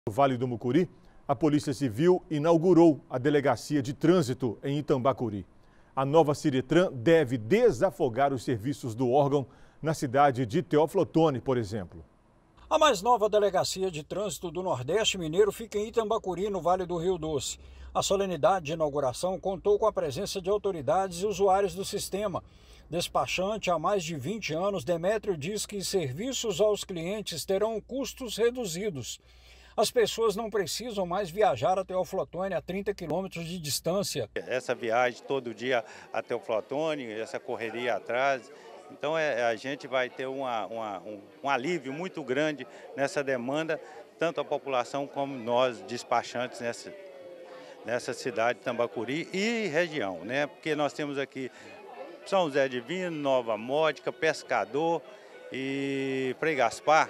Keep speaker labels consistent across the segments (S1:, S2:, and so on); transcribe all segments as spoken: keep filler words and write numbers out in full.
S1: No Vale do Mucuri, a Polícia Civil inaugurou a Delegacia de Trânsito em Itambacuri. A nova Ciretran deve desafogar os serviços do órgão na cidade de Teófilo Otoni, por exemplo.
S2: A mais nova Delegacia de Trânsito do Nordeste Mineiro fica em Itambacuri, no Vale do Rio Doce. A solenidade de inauguração contou com a presença de autoridades e usuários do sistema. Despachante há mais de vinte anos, Demétrio diz que serviços aos clientes terão custos reduzidos. As pessoas não precisam mais viajar até o Teófilo Otoni a trinta quilômetros de distância.
S3: Essa viagem todo dia até o Teófilo Otoni, essa correria atrás, então é, a gente vai ter uma, uma, um, um alívio muito grande nessa demanda, tanto a população como nós despachantes nessa, nessa cidade de Itambacuri e região, né? Porque nós temos aqui São José Divino, Nova Módica, Pescador e Frei Gaspar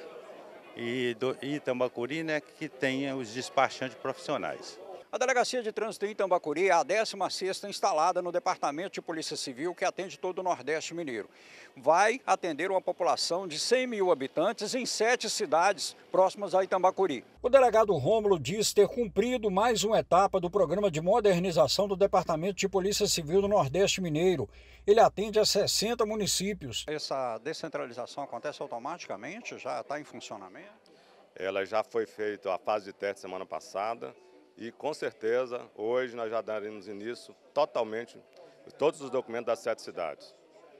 S3: e do Itambacuri, né, que tem os despachantes profissionais.
S2: A Delegacia de Trânsito em Itambacuri é a décima sexta instalada no Departamento de Polícia Civil, que atende todo o Nordeste Mineiro. Vai atender uma população de cem mil habitantes em sete cidades próximas a Itambacuri. O delegado Rômulo diz ter cumprido mais uma etapa do programa de modernização do Departamento de Polícia Civil do Nordeste Mineiro. Ele atende a sessenta municípios. Essa descentralização acontece automaticamente? Já está em funcionamento?
S4: Ela já foi feita a fase de teste semana passada. E, com certeza, hoje nós já daremos início totalmente todos os documentos das sete cidades.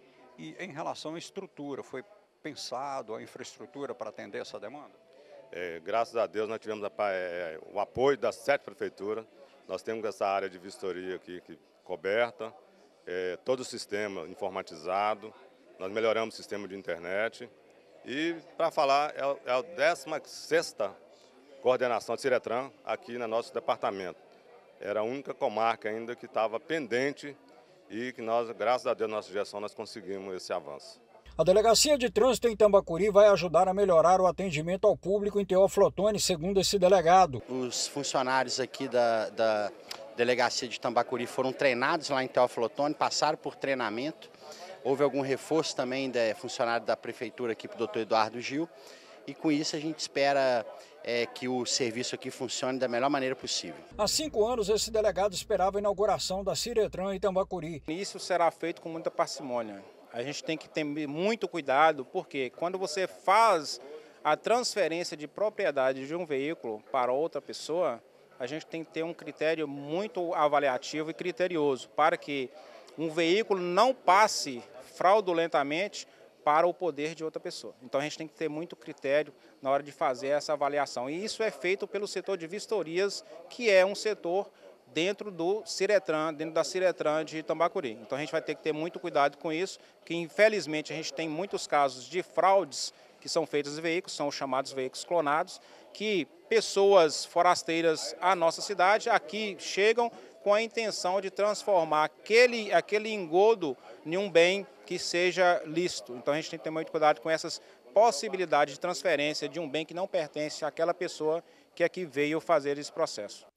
S2: E em relação à estrutura, foi pensado a infraestrutura para atender essa demanda?
S4: É, graças a Deus nós tivemos a, é, o apoio das sete prefeituras. Nós temos essa área de vistoria aqui que, coberta, é, todo o sistema informatizado, nós melhoramos o sistema de internet. E, para falar, é, é a décima sexta coordenação de Ciretran aqui no nosso departamento. Era a única comarca ainda que estava pendente e que nós, graças a Deus, na nossa gestão, nós conseguimos esse avanço.
S2: A Delegacia de Trânsito em Itambacuri vai ajudar a melhorar o atendimento ao público em Teófilo Otoni, segundo esse delegado.
S5: Os funcionários aqui da, da Delegacia de Itambacuri foram treinados lá em Teófilo Otoni, passaram por treinamento. Houve algum reforço também de funcionário da Prefeitura aqui para o doutor Eduardo Gil. E com isso a gente espera é, que o serviço aqui funcione da melhor maneira possível.
S2: Há cinco anos esse delegado esperava a inauguração da Ciretran em Itambacuri.
S6: Isso será feito com muita parcimônia. A gente tem que ter muito cuidado, porque quando você faz a transferência de propriedade de um veículo para outra pessoa, a gente tem que ter um critério muito avaliativo e criterioso, para que um veículo não passe fraudulentamente para o poder de outra pessoa. Então a gente tem que ter muito critério na hora de fazer essa avaliação. E isso é feito pelo setor de vistorias, que é um setor dentro do Ciretran, dentro da Ciretran de Itambacuri. Então a gente vai ter que ter muito cuidado com isso, que infelizmente a gente tem muitos casos de fraudes que são feitos em veículos, são os chamados veículos clonados, que pessoas forasteiras à nossa cidade aqui chegam com a intenção de transformar aquele, aquele engodo em um bem que seja lícito. Então a gente tem que ter muito cuidado com essas possibilidades de transferência de um bem que não pertence àquela pessoa que aqui veio fazer esse processo.